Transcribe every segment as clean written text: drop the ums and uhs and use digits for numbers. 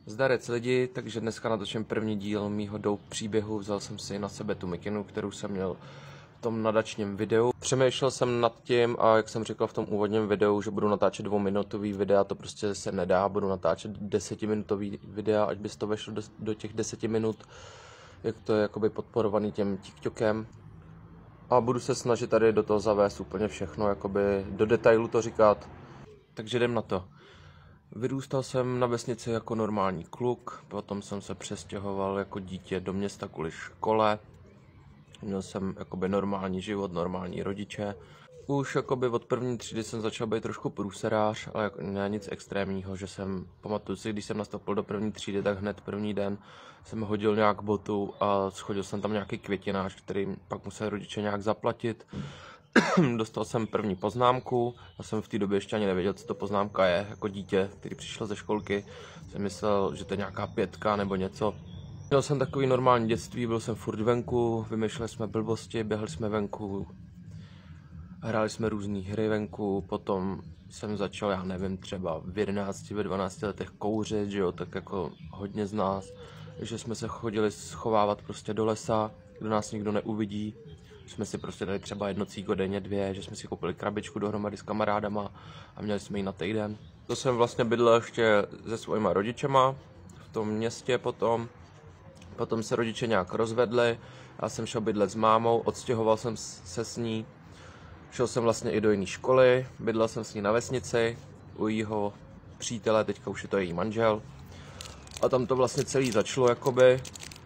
Zdarec lidi, takže dneska natočím první díl mýho dope příběhu. Vzal jsem si na sebe tu mikinu, kterou jsem měl v tom nadačním videu. Přemýšlel jsem nad tím a jak jsem říkal v tom úvodním videu, že budu natáčet 2minutový videa, to prostě se nedá, budu natáčet 10minutový videa, ať by to vešlo do těch 10 minut, jak to je jakoby podporovaný tím TikTokem. A budu se snažit tady do toho zavést úplně všechno, jakoby do detailu to říkat. Takže jdem na to. Vyrůstal jsem na vesnici jako normální kluk, potom jsem se přestěhoval jako dítě do města kvůli škole. Měl jsem jakoby normální život, normální rodiče. Už jakoby od první třídy jsem začal být trošku průserář, ale ne nic extrémního, že jsem, pamatuju si, když jsem nastoupil do první třídy, tak hned první den jsem hodil nějak botu a schodil jsem tam nějaký květinář, který pak musel rodiče nějak zaplatit. Dostal jsem první poznámku, já jsem v té době ještě ani nevěděl, co to poznámka je, jako dítě, který přišel ze školky, jsem myslel, že to je nějaká 5 nebo něco. Měl jsem takový normální dětství, byl jsem furt venku, vymýšleli jsme blbosti, běhali jsme venku, hráli jsme různé hry venku, potom jsem začal, já nevím, třeba v 11, ve 12 letech kouřit, že jo, tak jako hodně z nás, že jsme se chodili schovávat prostě do lesa, kde nás nikdo neuvidí. Jsme si prostě dali třeba jedno cíko denně, 2, že jsme si koupili krabičku dohromady s kamarádama a měli jsme ji na týden. To jsem vlastně bydlel ještě se svojima rodičema v tom městě potom. Potom se rodiče nějak rozvedli, já jsem šel bydlet s mámou, odstěhoval jsem se s ní. Šel jsem vlastně i do jiné školy, bydlel jsem s ní na vesnici, u jejího přítele, teďka už je to její manžel. A tam to vlastně celý začalo jakoby.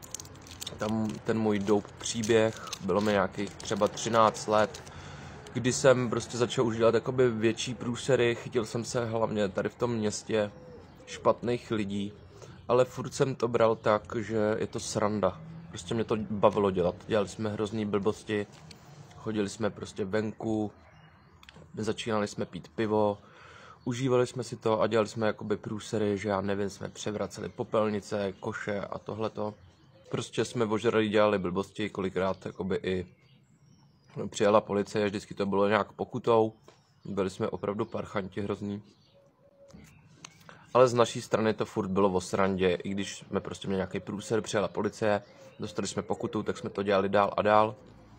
Tam ten můj dope příběh, bylo mi nějakých třeba 13 let, kdy jsem prostě začal už dělat jakoby větší průsery, chytil jsem se hlavně tady v tom městě špatných lidí, ale furt jsem to bral tak, že je to sranda, prostě mě to bavilo dělat, dělali jsme hrozný blbosti, chodili jsme prostě venku, začínali jsme pít pivo, užívali jsme si to a dělali jsme jakoby průsery, že já nevím, jsme převraceli popelnice, koše a tohleto. Prostě jsme ožrali, dělali blbosti, kolikrát jakoby i přijela policie, vždycky to bylo nějak pokutou. Byli jsme opravdu parchanti hrozný. Ale z naší strany to furt bylo o srandě, i když jsme prostě měli nějaký průser, přijela policie, dostali jsme pokutu, tak jsme to dělali dál a dál.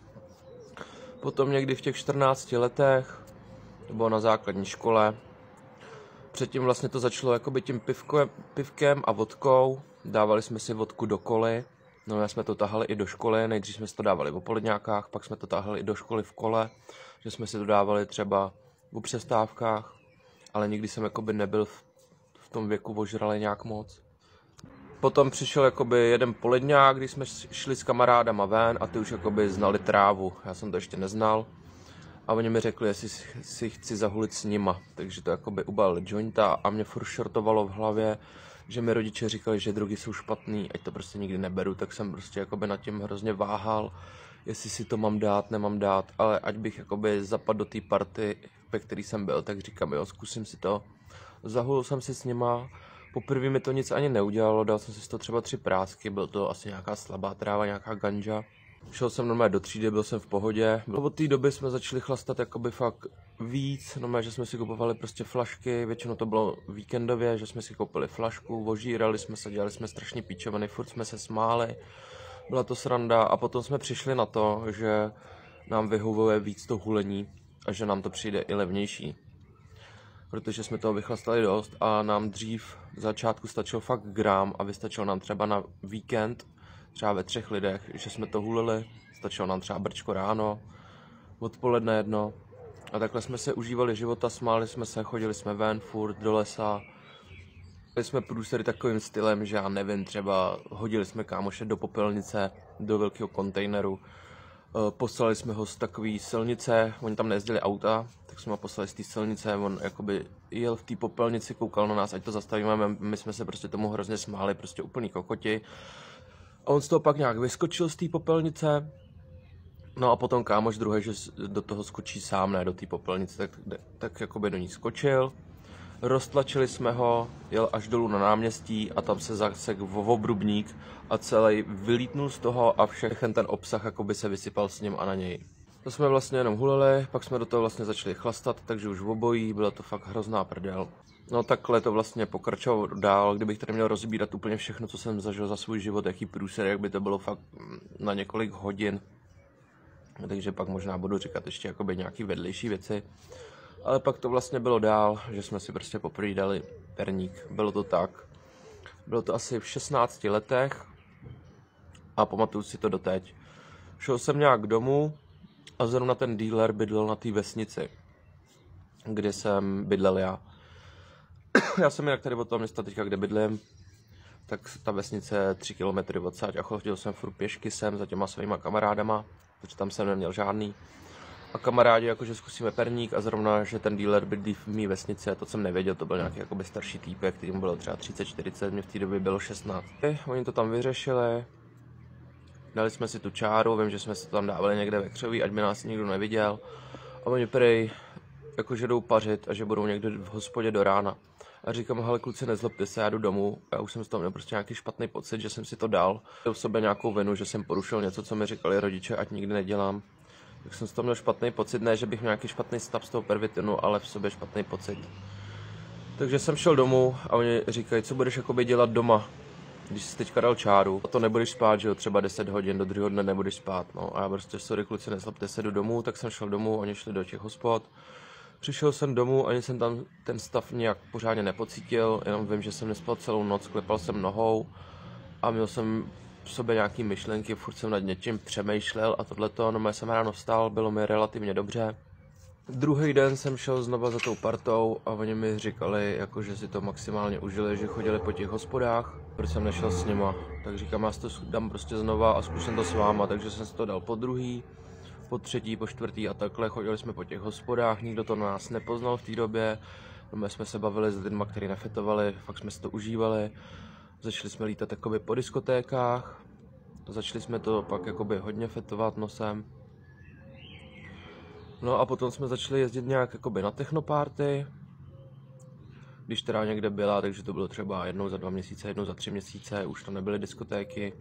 Potom někdy v těch 14 letech, to bylo na základní škole, předtím vlastně to začalo jakoby tím pivkem a vodkou, dávali jsme si vodku do koly. No, já jsme to tahali i do školy, nejdřív jsme si to dávali v poledňákách, pak jsme to tahali i do školy v kole, že jsme si to dávali třeba o přestávkách, ale nikdy jsem jakoby nebyl v tom věku ožralý nějak moc. Potom přišel jakoby jeden poledňák, když jsme šli s kamarádama ven a ty už jakoby znali trávu, já jsem to ještě neznal. A oni mi řekli, jestli si chci zahulit s nima, takže to jakoby ubalili jointa a mě furt šortovalo v hlavě, že mi rodiče říkali, že drogy jsou špatný, ať to prostě nikdy neberu, tak jsem prostě jakoby nad tím hrozně váhal, jestli si to mám dát, nemám dát, ale ať bych jakoby zapadl do té party, ve který jsem byl, tak říkám, jo, zkusím si to. Zahulil jsem si s nima, poprvé mi to nic ani neudělalo, dal jsem si z toho třeba 3 prásky, byl to asi nějaká slabá tráva, nějaká ganja. Šel jsem normálně do třídy, byl jsem v pohodě. Od té doby jsme začali chlastat jakoby fakt víc, normálně, že jsme si kupovali prostě flašky, většinou to bylo víkendově, že jsme si koupili flašku, ožírali jsme se, dělali jsme strašně píčoviny, furt jsme se smáli, byla to sranda a potom jsme přišli na to, že nám vyhovuje víc to hulení a že nám to přijde i levnější. Protože jsme toho vychlastali dost a nám dřív v začátku stačil fakt gram a vystačilo nám třeba na víkend, třeba ve 3 lidech, že jsme to hulili, stačilo nám třeba brčko ráno, odpoledne jedno. A takhle jsme se užívali života, smáli jsme se, chodili jsme ven, furt do lesa. Byli jsme průsery takovým stylem, že já nevím, třeba hodili jsme kámoše do popelnice, do velkého kontejneru. Poslali jsme ho z takové silnice, oni tam nejezdili auta, tak jsme ho poslali z té silnice, on jakoby jel v té popelnici, koukal na nás, ať to zastavíme, my jsme se prostě tomu hrozně smáli, prostě úplný kokoti. A on z toho pak nějak vyskočil z té popelnice, no a potom kámoš druhý, že do toho skočí sám, ne do té popelnice, tak jakoby do ní skočil. Roztlačili jsme ho, jel až dolů na náměstí a tam se zasek v obrubník a celý vylítnul z toho a všechen ten obsah jakoby se vysypal s ním a na něj. To jsme vlastně jenom hulili, pak jsme do toho vlastně začali chlastat, takže už v obojí, byla to fakt hrozná prdel. No takhle to vlastně pokračovalo dál, kdybych tady měl rozbírat úplně všechno, co jsem zažil za svůj život, jaký průser, jak by to bylo fakt na několik hodin. Takže pak možná budu říkat ještě jakoby nějaký vedlejší věci. Ale pak to vlastně bylo dál, že jsme si prostě poprvé dali perník. Bylo to tak. Bylo to asi v 16 letech a pamatuju si to doteď. Šel jsem nějak domů a zrovna ten dealer bydlel na té vesnici, kde jsem bydlel já. Já jsem jinak tady od toho města teďka, kde bydlím, tak ta vesnice je 3 kilometry odsaď a chodil jsem furt pěšky sem za těma svýma kamarádama, protože tam jsem neměl žádný. A kamarádi jakože zkusíme perník a zrovna, že ten dealer bydlí v mý vesnici, to jsem nevěděl, to byl nějaký jakoby starší týpek, který mu bylo třeba 30-40, mě v té době bylo 16. Oni to tam vyřešili, dali jsme si tu čáru, vím, že jsme si to tam dávali někde ve křoví, ať by nás nikdo neviděl. A oni prej jakože jdou pařit a že budou někde v hospodě do rána. A říkám, hele kluci, nezlobte se, já jdu domů. Já už jsem z toho měl prostě nějaký špatný pocit, že jsem si to dal. Měl v sobě nějakou vinu, že jsem porušil něco, co mi říkali rodiče, ať nikdy nedělám. Tak jsem z toho měl špatný pocit, ne, že bych měl nějaký špatný stav z toho pervitinu, ale v sobě špatný pocit. Takže jsem šel domů a oni říkají, co budeš jakoby dělat doma, když jsi teďka dal čáru. A to nebudeš spát, že jo, třeba 10 hodin, do druhého dne nebudeš spát. No a já prostě, sorry kluci, nezlobte se, jdu domů, tak jsem šel domů, oni šli do těch hospod. Přišel jsem domů, ani jsem tam ten stav nějak pořádně nepocítil, jenom vím, že jsem nespal celou noc, klepal jsem nohou a měl jsem v sobě nějaký myšlenky, furt jsem nad něčím přemýšlel a tohleto, no já jsem ráno vstal, bylo mi relativně dobře. Druhý den jsem šel znova za tou partou a oni mi říkali, jako, že si to maximálně užili, že chodili po těch hospodách, proč jsem nešel s nima. Tak říkám, já si to dám prostě znova a zkusím to s váma, takže jsem si to dal po druhý, po třetí, po čtvrtý a takhle. Chodili jsme po těch hospodách, nikdo to na nás nepoznal v té době. My jsme se bavili s lidmi, kteří nefetovali, fakt jsme si to užívali. Začali jsme lítat jakoby po diskotékách, začali jsme to pak jakoby hodně fetovat nosem. No a potom jsme začali jezdit nějak jakoby na technoparty, když teda někde byla, takže to bylo třeba jednou za 2 měsíce, jednou za 3 měsíce, už to nebyly diskotéky.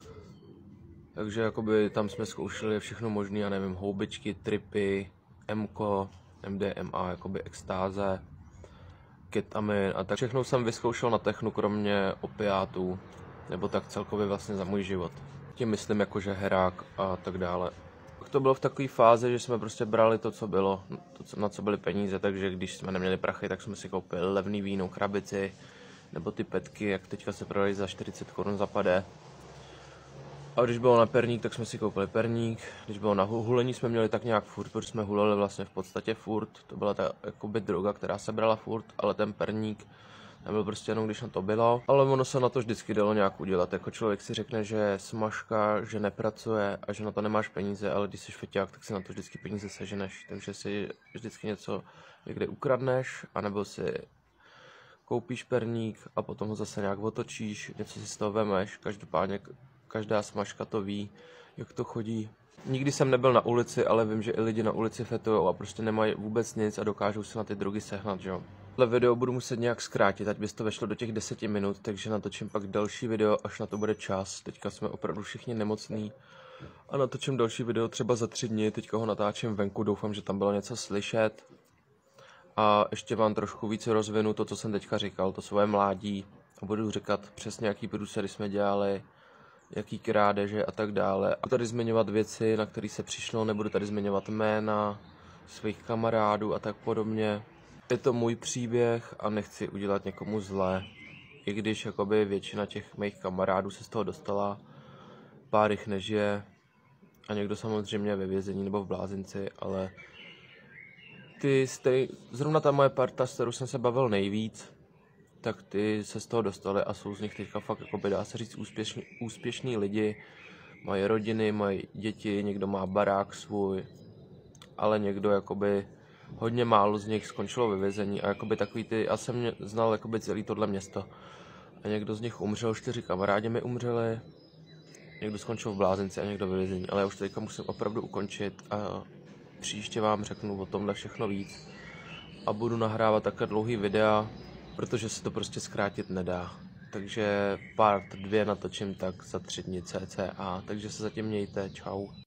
Takže jakoby tam jsme zkoušeli všechno možné, já nevím, houbičky, tripy, MKO, MDMA, jakoby extáze, ketamin a tak. Všechno jsem vyzkoušel na technu, kromě opiátů, nebo tak celkově vlastně za můj život. Tím myslím jakože herák a tak dále. To bylo v takové fázi, že jsme prostě brali to, co bylo, na co byly peníze, takže když jsme neměli prachy, tak jsme si koupili levný víno, krabici, nebo ty petky, jak teďka se prodají za 40 korun za pade. A když bylo na perník, tak jsme si koupili perník, když bylo na hulení, jsme měli tak nějak furt, protože jsme huleli vlastně v podstatě furt, to byla ta jakoby droga, která se brala furt, ale ten perník nebyl prostě jenom, když na to bylo, ale ono se na to vždycky dalo nějak udělat, jako člověk si řekne, že je smažka, že nepracuje a že na to nemáš peníze, ale když jsi feťák, tak si na to vždycky peníze seženeš, takže si vždycky něco někde ukradneš, anebo si koupíš perník a potom ho zase nějak otočíš, něco si z toho vemeš, každopádně každá smažka to ví, jak to chodí. Nikdy jsem nebyl na ulici, ale vím, že i lidi na ulici fetujou a prostě nemají vůbec nic a dokážou si na ty drogy sehnat, že jo. Tohle video budu muset nějak zkrátit, ať by to vešlo do těch 10 minut, takže natočím pak další video, až na to bude čas. Teďka jsme opravdu všichni nemocní a natočím další video třeba za 3 dny, teďka ho natáčím venku, doufám, že tam bylo něco slyšet. A ještě vám trošku více rozvinu to, co jsem teďka říkal, to svoje mládí a budu říkat přesně, jaký průsery jsme dělali, jaký krádeže a tak dále. A tady zmiňovat věci, na které se přišlo, nebudu tady zmiňovat jména svých kamarádů a tak podobně. Je to můj příběh a nechci udělat někomu zlé. I když jakoby většina těch mých kamarádů se z toho dostala, pár jich nežije a někdo samozřejmě ve vězení nebo v blázinci, ale zrovna ta moje parta, s kterou jsem se bavil nejvíc, tak ty se z toho dostali a jsou z nich teďka fakt, jakoby dá se říct, úspěšní lidi, mají rodiny, mají děti, někdo má barák svůj, ale někdo jakoby hodně málo z nich skončilo ve vězení a jakoby takový ty, já jsem znal jakoby celý tohle město a někdo z nich umřel, 4 kamarádi mi umřeli, někdo skončil v blázinci a někdo ve vězení, ale já už teďka musím opravdu ukončit a příště vám řeknu o tomhle všechno víc a budu nahrávat takhle dlouhý videa, protože se to prostě zkrátit nedá. Takže part 2 natočím tak za 3 dny cca, takže se zatím mějte, čau.